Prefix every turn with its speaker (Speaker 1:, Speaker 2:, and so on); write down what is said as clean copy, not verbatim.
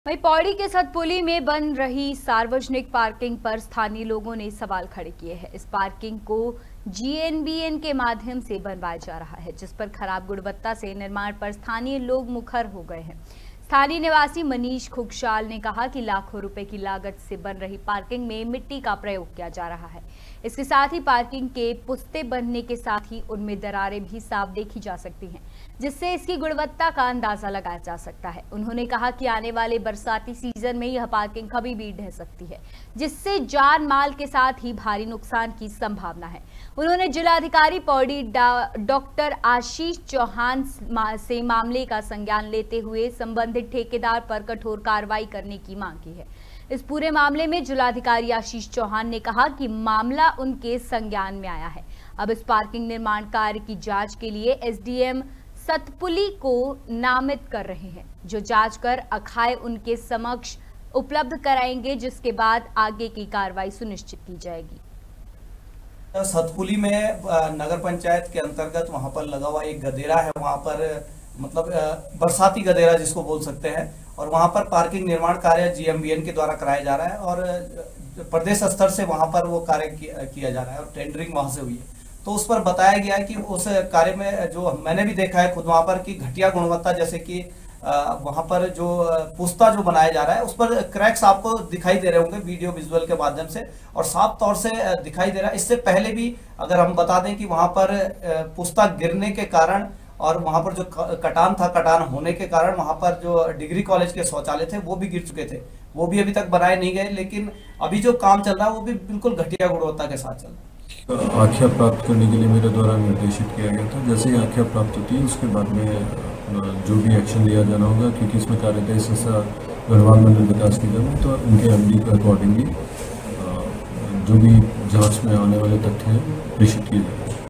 Speaker 1: वहीं पौड़ी के सतपुली में बन रही सार्वजनिक पार्किंग पर स्थानीय लोगों ने सवाल खड़े किए हैं। इस पार्किंग को जीएनबीएन के माध्यम से बनवाया जा रहा है, जिस पर खराब गुणवत्ता से निर्माण पर स्थानीय लोग मुखर हो गए हैं। स्थानीय निवासी मनीष खुगशाल ने कहा कि लाखों रुपए की लागत से बन रही पार्किंग में मिट्टी का प्रयोग किया जा रहा है। इसके साथ ही पार्किंग के पुस्ते बनने के साथ ही उनमें दरारें भी साफ देखी जा सकती हैं, जिससे इसकी गुणवत्ता का अंदाजा लगाया जा सकता है। उन्होंने कहा कि आने वाले बरसाती सीजन में यह पार्किंग कभी भी ढह सकती है, जिससे जान माल के साथ ही भारी नुकसान की संभावना है। उन्होंने जिलाधिकारी पौड़ी डॉक्टर आशीष चौहान से मामले का संज्ञान लेते हुए संबंधित ठेकेदार पर कठोर कार्रवाई करने की मांग की है। इस पूरे मामले में जिलाधिकारी आशीष चौहान ने कहा कि मामला उनके संज्ञान में आया है। अब इस पार्किंग निर्माण कार्य की जांच के लिए एसडीएम सतपुली को नामित कर रहे हैं, जो जांच कर अखाए उनके समक्ष उपलब्ध कराएंगे, जिसके बाद आगे की कार्रवाई सुनिश्चित की जाएगी।
Speaker 2: सतपुली में नगर पंचायत के अंतर्गत वहां पर लगा हुआ एक गदेरा है, वहां पर मतलब बरसाती गदेरा जिसको बोल सकते हैं, और वहां पर पार्किंग निर्माण कार्य जीएमबीएन के द्वारा कराया जा रहा है और प्रदेश स्तर से वहां पर वो कार्य किया जा रहा है और टेंडरिंग वहां से हुई है। तो उस पर बताया गया है कि उस कार्य में जो मैंने भी देखा है खुद वहां पर कि घटिया गुणवत्ता, जैसे कि वहां पर जो पुस्ता जो बनाया जा रहा है उस पर क्रैक्स आपको दिखाई दे रहे होंगे वीडियो विजुअल के माध्यम से, और साफ तौर से दिखाई दे रहा है। इससे पहले भी अगर हम बता दें कि वहां पर पुस्ता गिरने के कारण और वहां पर जो कटान था, कटान होने के कारण वहां पर जो डिग्री कॉलेज के शौचालय थे वो भी गिर चुके थे, वो भी अभी तक बनाए नहीं गए। लेकिन अभी जो काम चल रहा है वो भी बिल्कुल घटिया गुणवत्ता के साथ चल रहा है।
Speaker 3: आख्या प्राप्त करने के लिए मेरे द्वारा निर्देशित किया गया था। जैसे ही आख्या प्राप्त होती है उसके बाद में जो भी एक्शन लिया जाना होगा, क्योंकि इसमें कार्यदायी संस्था गढ़वाल मंडल विकास निगम है, तो उनके एमडी के अकॉर्डिंगली जो भी जांच में आने वाले तथ्य हैं प्रेषित किए जाएंगे।